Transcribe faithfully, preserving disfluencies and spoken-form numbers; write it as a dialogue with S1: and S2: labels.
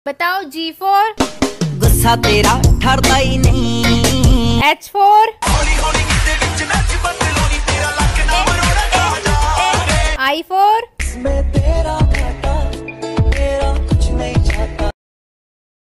S1: बताओ जी फोर।
S2: गुस्सा तेरा ठहरता ही नहीं।
S1: H four.